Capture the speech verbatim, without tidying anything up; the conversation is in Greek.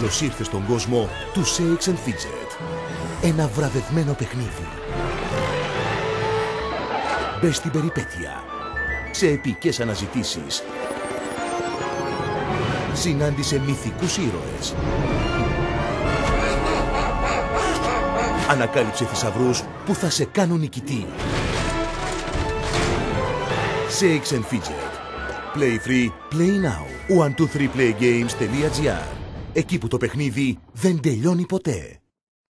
Καλώς ήρθε στον κόσμο του Shakes and Fidget. Ένα βραβευμένο παιχνίδι. Μπες στην περιπέτεια. Σε επικές αναζητήσεις. Συνάντησε μυθικούς ήρωες. Ανακάλυψε θησαυρούς που θα σε κάνουν νικητή. Shakes and Fidget. Play free, play now. one two three play games dot gr. Εκεί που το παιχνίδι δεν τελειώνει ποτέ.